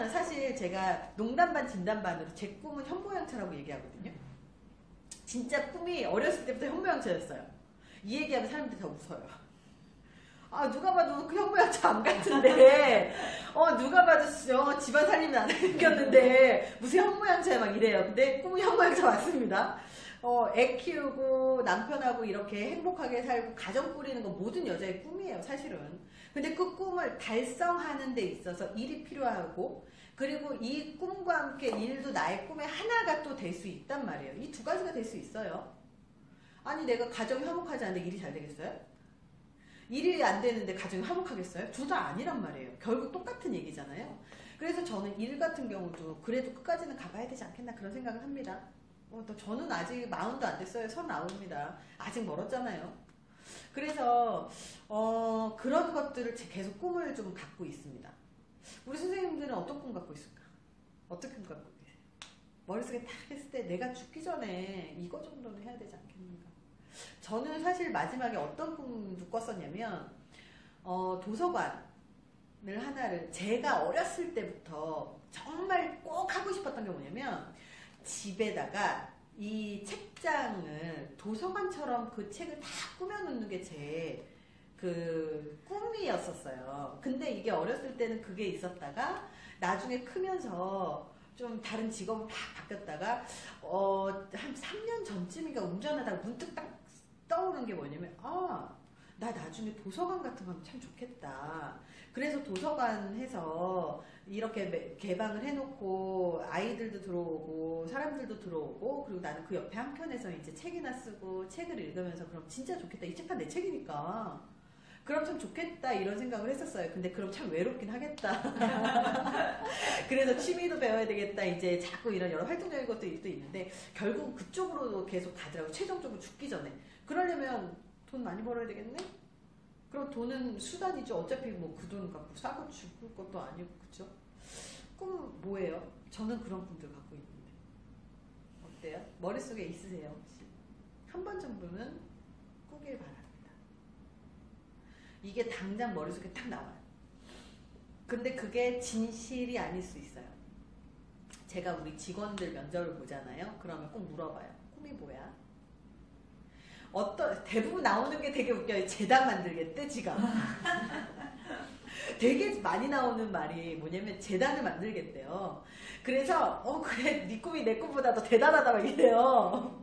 왜냐면 사실 제가 농담 반 진담 반으로 제 꿈은 현모양처라고 얘기하거든요. 진짜 꿈이 어렸을 때부터 현모양처였어요. 이 얘기하면 사람들이 다 웃어요. 아, 누가 봐도 그 현모양처 안 같은데, 누가 봐도 집안 살림은 안 생겼는데 무슨 현모양처야 막 이래요. 근데 꿈은 현모양처 맞습니다. 애 키우고 남편하고 이렇게 행복하게 살고 가정 꾸리는 건 모든 여자의 꿈이에요, 사실은. 근데 그 꿈을 달성하는 데 있어서 일이 필요하고, 그리고 이 꿈과 함께 일도 나의 꿈의 하나가 또 될 수 있단 말이에요. 이 두 가지가 될 수 있어요. 아니, 내가 가정이 화목하지 않은데 일이 잘 되겠어요? 일이 안 되는데 가정이 화목하겠어요? 둘 다 아니란 말이에요. 결국 똑같은 얘기잖아요. 그래서 저는 일 같은 경우도 그래도 끝까지는 가봐야 되지 않겠나 그런 생각을 합니다. 저는 아직 40도 안 됐어요. 39입니다. 아직 멀었잖아요. 그래서 그런 것들을 계속 꿈을 좀 갖고 있습니다. 우리 선생님들은 어떤 꿈 갖고 있을까? 어떤 꿈 갖고 계세요? 머릿속에 딱 했을 때 내가 죽기 전에 이거 정도는 해야 되지 않겠는가? 저는 사실 마지막에 어떤 꿈을 꿨었냐면 도서관을 하나를 제가 어렸을 때부터 정말 꼭 하고 싶었던 게 뭐냐면 집에다가 이 책장을 도서관처럼 그 책을 다 꾸며놓는 게 제 그 꿈이었었어요. 근데 이게 어렸을 때는 그게 있었다가 나중에 크면서 좀 다른 직업을 막 바뀌었다가 한 3년 전쯤인가 운전하다가 문득 딱 떠오른 게 뭐냐면 나 나중에 도서관 같은 거 하면 참 좋겠다. 그래서 도서관 해서 이렇게 개방을 해놓고 아이들도 들어오고 사람들도 들어오고, 그리고 나는 그 옆에 한켠에서 이제 책이나 쓰고 책을 읽으면서 그럼 진짜 좋겠다. 이 책 다 내 책이니까. 그럼 참 좋겠다 이런 생각을 했었어요. 근데 그럼 참 외롭긴 하겠다. 그래서 취미도 배워야 되겠다. 이제 자꾸 이런 여러 활동적인 것도 있는데 결국 그쪽으로 계속 가더라고요. 최종적으로 죽기 전에. 그러려면 돈 많이 벌어야 되겠네? 그럼 돈은 수단이죠. 어차피 뭐 그 돈 갖고 싸고 죽을 것도 아니고, 그쵸? 꿈 뭐예요? 저는 그런 꿈들 갖고 있는데. 어때요? 머릿속에 있으세요, 혹시? 한 번 정도는 꾸길 바랍니다. 이게 당장 머릿속에 딱 나와요. 근데 그게 진실이 아닐 수 있어요. 제가 우리 직원들 면접을 보잖아요. 그러면 꼭 물어봐요. 꿈이 뭐야? 대부분 나오는 게 되게 웃겨요. 재단 만들겠대, 지가. 되게 많이 나오는 말이 뭐냐면 재단을 만들겠대요. 그래서 그래, 네 꿈이 내 꿈보다 더 대단하다 막 이래요.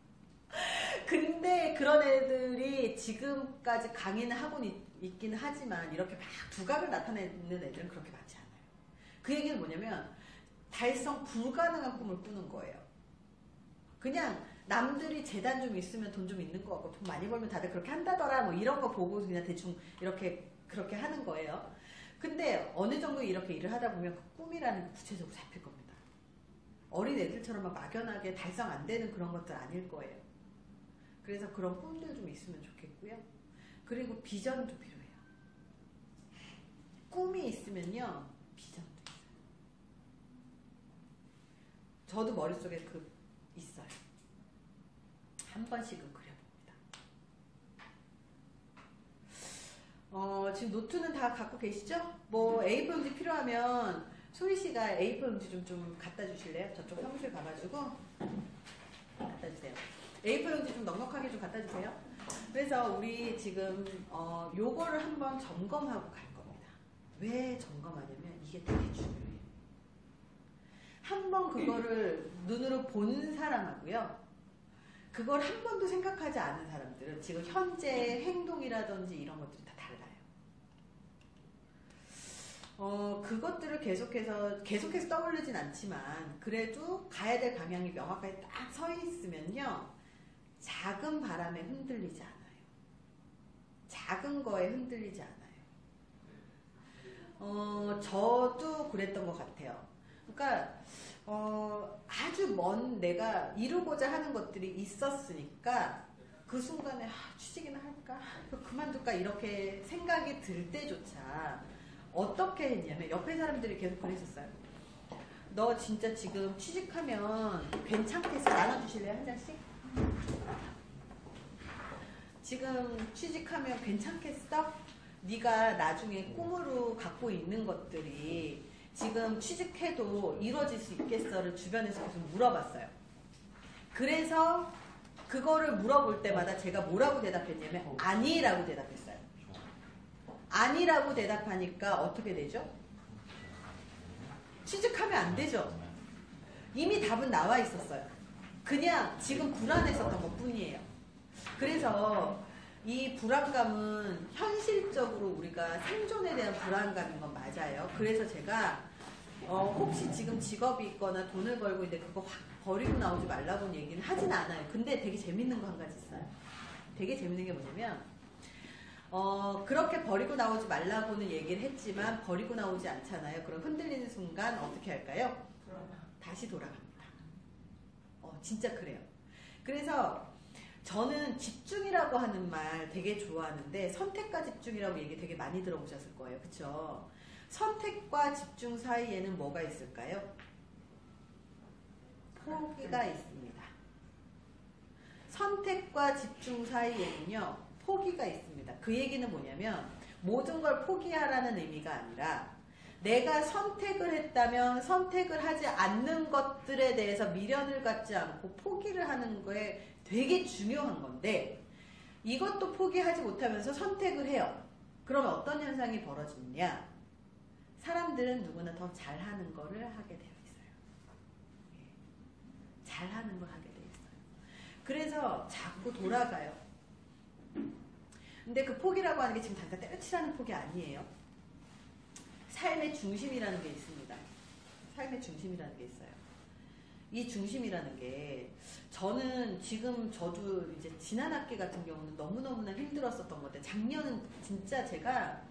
근데 그런 애들이 지금까지 강의는 하고 있긴 하지만 이렇게 막 두각을 나타내는 애들은 그렇게 많지 않아요. 그 얘기는 뭐냐면 달성 불가능한 꿈을 꾸는 거예요. 그냥 남들이 재단 좀 있으면 돈 좀 있는 것 같고 돈 많이 벌면 다들 그렇게 한다더라 뭐 이런 거 보고 그냥 대충 그렇게 하는 거예요. 근데 어느 정도 이렇게 일을 하다 보면 그 꿈이라는 게 구체적으로 잡힐 겁니다. 어린 애들처럼 막 막연하게 달성 안 되는 그런 것들 아닐 거예요. 그래서 그런 꿈들 좀 있으면 좋겠고요. 그리고 비전도 필요해요. 꿈이 있으면요, 비전도 있어요. 저도 머릿속에 있어요. 한 번씩은 그려봅니다. 지금 노트는 다 갖고 계시죠? 뭐 A4 용지 필요하면 소희 씨가 A4 용지 좀 갖다 주실래요? 저쪽 사무실 가가지고 갖다 주세요. A4 용지 좀 넉넉하게 좀 갖다 주세요. 그래서 우리 지금 요거를 한번 점검하고 갈 겁니다. 왜 점검하냐면 이게 되게 중요해요. 한번 그거를 눈으로 본 사람하고요, 그걸 한 번도 생각하지 않은 사람들은 지금 현재 행동이라든지 이런 것들이 다 달라요. 그것들을 계속해서 떠올리진 않지만 그래도 가야 될 방향이 명확하게 딱 서 있으면요, 작은 바람에 흔들리지 않아요. 작은 거에 흔들리지 않아요. 저도 그랬던 것 같아요. 그러니까 아주 먼 내가 이루고자 하는 것들이 있었으니까 그 순간에 취직이나 할까? 그만둘까? 이렇게 생각이 들 때조차 어떻게 했냐면 옆에 사람들이 계속 그랬었어요. 너 진짜 지금 취직하면 괜찮겠어? 나눠주실래요? 한 잔씩? 지금 취직하면 괜찮겠어? 네가 나중에 꿈으로 갖고 있는 것들이 지금 취직해도 이루어질 수 있겠어를 주변에서 계속 물어봤어요. 그래서 그거를 물어볼 때마다 제가 뭐라고 대답했냐면 아니라고 대답했어요. 아니라고 대답하니까 어떻게 되죠? 취직하면 안 되죠. 이미 답은 나와 있었어요. 그냥 지금 불안했었던 것 뿐이에요. 그래서 이 불안감은 현실적으로 우리가 생존에 대한 불안감인 건 맞아요. 그래서 제가 혹시 지금 직업이 있거나 돈을 벌고 있는데 그거 확 버리고 나오지 말라고 얘기는 하진 않아요. 근데 되게 재밌는 거 한 가지 있어요. 되게 재밌는 게 뭐냐면 그렇게 버리고 나오지 말라고는 얘기를 했지만 버리고 나오지 않잖아요. 그럼 흔들리는 순간 어떻게 할까요? 다시 돌아갑니다. 진짜 그래요. 그래서 저는 집중이라고 하는 말 되게 좋아하는데 선택과 집중이라고 얘기 되게 많이 들어보셨을 거예요. 그쵸? 선택과 집중 사이에는 뭐가 있을까요? 포기가 있습니다. 선택과 집중 사이에는요, 포기가 있습니다. 그 얘기는 뭐냐면 모든 걸 포기하라는 의미가 아니라 내가 선택을 했다면 선택을 하지 않는 것들에 대해서 미련을 갖지 않고 포기를 하는 거에 되게 중요한 건데 이것도 포기하지 못하면서 선택을 해요. 그러면 어떤 현상이 벌어지느냐? 사람들은 누구나 더 잘하는 거를 하게 되어 있어요. 잘하는 걸 하게 되어 있어요. 그래서 자꾸 돌아가요. 근데 그 포기라고 하는 게 지금 당장 때려치라는 포기 아니에요. 삶의 중심이라는 게 있습니다. 삶의 중심이라는 게 있어요. 이 중심이라는 게 저는 지금 저도 이제 지난 학기 같은 경우는 너무너무나 힘들었었던 건데 작년은 진짜 제가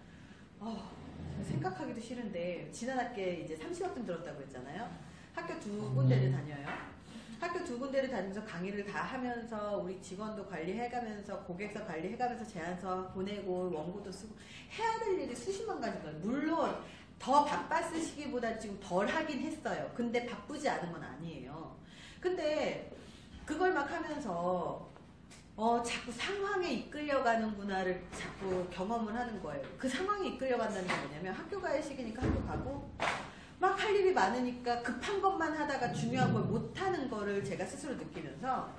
생각하기도 싫은데 지난 학기에 이제 30학점 들었다고 했잖아요. 학교 두 군데를 다녀요. 학교 두 군데를 다니면서 강의를 다 하면서 우리 직원도 관리해가면서 고객사 관리해가면서 제안서 보내고 원고도 쓰고 해야 될 일이 수십만 가지인 거예요. 물론 더 바빴을 시기보다 지금 덜 하긴 했어요. 근데 바쁘지 않은 건 아니에요. 근데 그걸 막 하면서 자꾸 상황에 이끌려가는구나를 자꾸 경험을 하는 거예요. 그 상황에 이끌려간다는 게 뭐냐면 학교 가야 시기니까 학교 가고 막 할 일이 많으니까 급한 것만 하다가 중요한 걸 못하는 거를 제가 스스로 느끼면서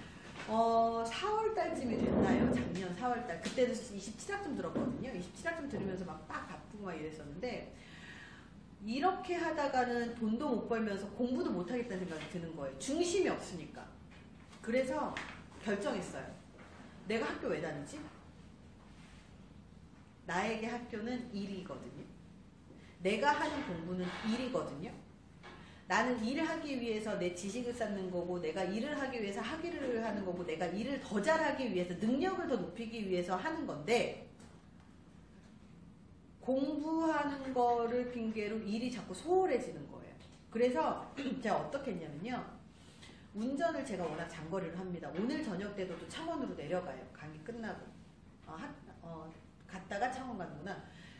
4월달쯤이 됐나요? 작년 4월달. 그때도 27학점 들었거든요. 27학점 들으면서 막 바쁘고 막 이랬었는데 이렇게 하다가는 돈도 못 벌면서 공부도 못 하겠다는 생각이 드는 거예요. 중심이 없으니까. 그래서 결정했어요. 내가 학교 왜 다니지? 나에게 학교는 일이거든요. 내가 하는 공부는 일이거든요. 나는 일을 하기 위해서 내 지식을 쌓는 거고 내가 일을 하기 위해서 학위를 하는 거고 내가 일을 더 잘하기 위해서 능력을 더 높이기 위해서 하는 건데 공부하는 거를 핑계로 일이 자꾸 소홀해지는 거예요. 그래서 제가 어떻게 했냐면요. 운전을 제가 워낙 장거리를 합니다. 오늘 저녁 때도 또 창원으로 내려가요. 강의 끝나고. 갔다가 창원 가는구나.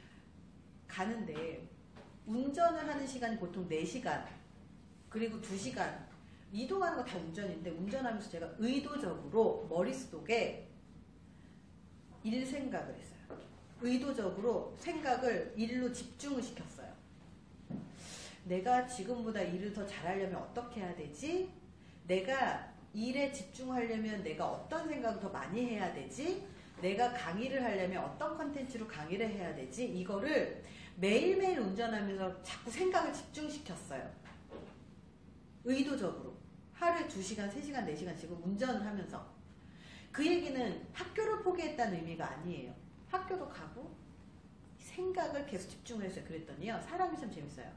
가는데 운전을 하는 시간이 보통 4시간 그리고 2시간 이동하는 거 다 운전인데 운전하면서 제가 의도적으로 머릿속에 일 생각을 했어요. 의도적으로 생각을 일로 집중을 시켰어요. 내가 지금보다 일을 더 잘하려면 어떻게 해야 되지? 내가 일에 집중하려면 내가 어떤 생각을 더 많이 해야 되지? 내가 강의를 하려면 어떤 컨텐츠로 강의를 해야 되지? 이거를 매일매일 운전하면서 자꾸 생각을 집중시켰어요. 의도적으로. 하루에 2시간, 3시간, 4시간 지금 운전을 하면서. 그 얘기는 학교를 포기했다는 의미가 아니에요. 학교도 가고 생각을 계속 집중을 했어요. 그랬더니요. 사람이 참 재밌어요.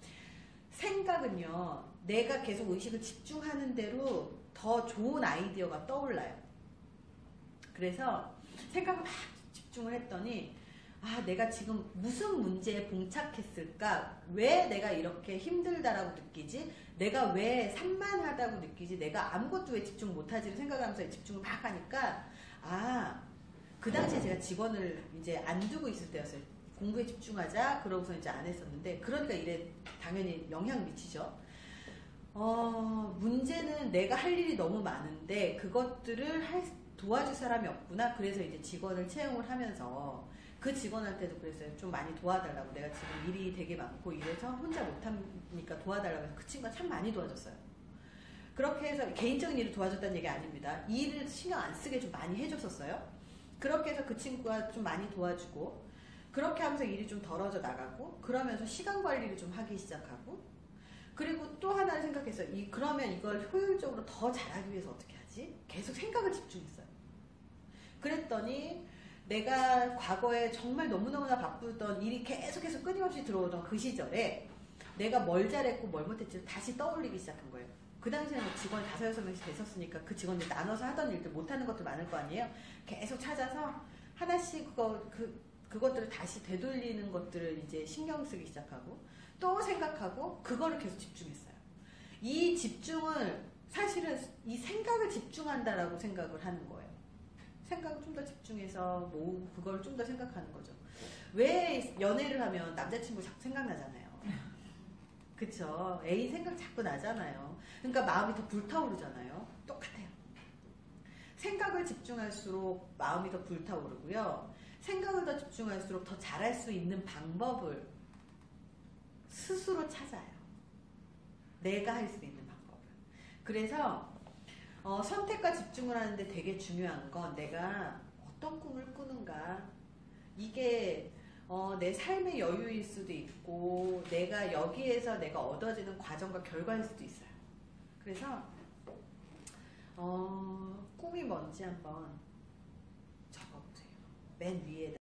생각은요. 내가 계속 의식을 집중하는 대로 더 좋은 아이디어가 떠올라요. 그래서 생각을 막 집중을 했더니 내가 지금 무슨 문제에 봉착했을까? 왜 내가 이렇게 힘들다라고 느끼지? 내가 왜 산만하다고 느끼지? 내가 아무것도 왜 집중 못하지를 생각하면서 집중을 막 하니까 그 당시에 제가 직원을 이제 안 두고 있을 때였어요. 공부에 집중하자 그러고서 이제 안 했었는데 그러니까 일에 당연히 영향 미치죠. 문제는 내가 할 일이 너무 많은데 그것들을 도와줄 사람이 없구나. 그래서 이제 직원을 채용을 하면서 그 직원한테도 그랬어요. 좀 많이 도와달라고. 내가 지금 일이 되게 많고 이래서 혼자 못하니까 도와달라고 해서 그 친구가 참 많이 도와줬어요. 그렇게 해서 개인적인 일을 도와줬다는 얘기 아닙니다. 일을 신경 안 쓰게 좀 많이 해줬었어요. 그렇게 해서 그 친구가 좀 많이 도와주고 그렇게 하면서 일이 좀 덜어져 나가고 그러면서 시간 관리를 좀 하기 시작하고 그리고 또 하나를 생각했어요. 그러면 이걸 효율적으로 더 잘하기 위해서 어떻게 하지? 계속 생각을 집중했어요. 그랬더니 내가 과거에 정말 너무너무나 바쁘던 일이 계속해서 끊임없이 들어오던 그 시절에 내가 뭘 잘했고 뭘 못했지 다시 떠올리기 시작한 거예요. 그 당시에는 직원이 5-6명씩 됐었으니까 그 직원들 나눠서 하던 일들 못하는 것도 많을 거 아니에요. 계속 찾아서 하나씩 그것들을 다시 되돌리는 것들을 이제 신경 쓰기 시작하고 또 생각하고 그거를 계속 집중했어요. 이 집중을 사실은 이 생각을 집중한다라고 생각을 하는 거예요. 생각을 좀 더 집중해서 그걸 좀 더 생각하는 거죠. 왜 연애를 하면 남자친구 자꾸 생각나잖아요. 그쵸? 애인 생각 자꾸 나잖아요. 그러니까 마음이 더 불타오르잖아요. 똑같아요. 생각을 집중할수록 마음이 더 불타오르고요. 생각을 더 집중할수록 더 잘할 수 있는 방법을 스스로 찾아요. 내가 할 수 있는 방법을. 그래서 선택과 집중을 하는데 되게 중요한 건 내가 어떤 꿈을 꾸는가. 이게 내 삶의 여유일 수도 있고 내가 여기에서 내가 얻어지는 과정과 결과일 수도 있어요. 그래서 꿈이 뭔지 한번 적어보세요. 맨 위에다.